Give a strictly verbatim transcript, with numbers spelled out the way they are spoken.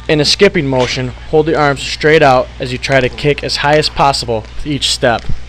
In a skipping motion, hold the arms straight out as you try to kick as high as possible with each step.